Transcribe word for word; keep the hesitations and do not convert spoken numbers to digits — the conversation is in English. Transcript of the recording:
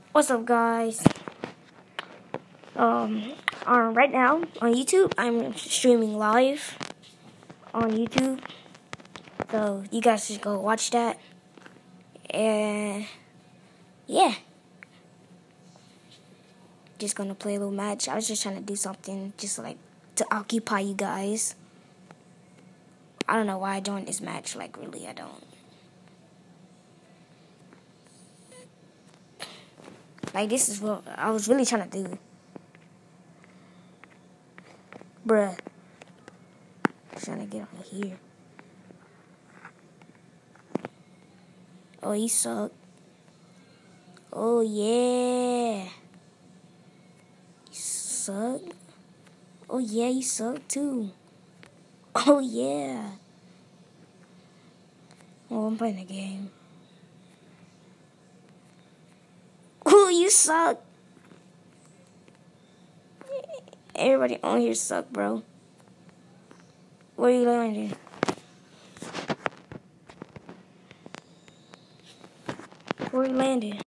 What's up, guys? Um, uh, right now on YouTube, I'm streaming live on YouTube, so you guys should go watch that. And yeah, just gonna play a little match. I was just trying to do something, just like to occupy you guys. I don't know why I joined this match. Like, really, I don't. Like, this is what I was really trying to do. Bruh. Trying to get on here. Oh, he suck. Oh, yeah. You suck. Oh, yeah, you suck, too. Oh, yeah. Oh, I'm playing a game. Oh, you suck. Everybody on here suck, bro. Where you landing? Where you landed?